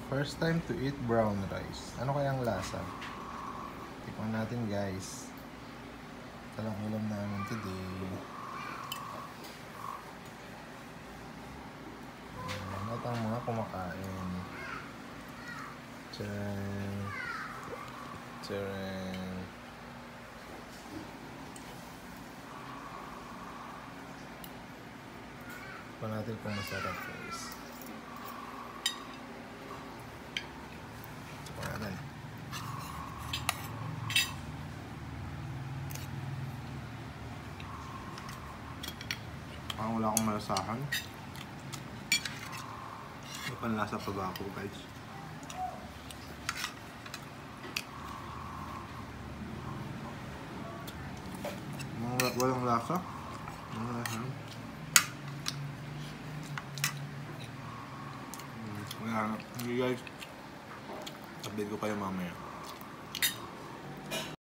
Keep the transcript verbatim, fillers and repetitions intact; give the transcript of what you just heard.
First time to eat brown rice. Ano kayang lasa? Tikman natin guys. Ito lang ulam namin today. Ito ang mga kumakain. Tcharan. Tcharan. Tikman natin kung masarap guys. Parang wala akong malasahan. May panlasa pa ba ako guys? Walang lasa. Walang lasa. Wala. Hindi guys. Update ko kayo mamaya.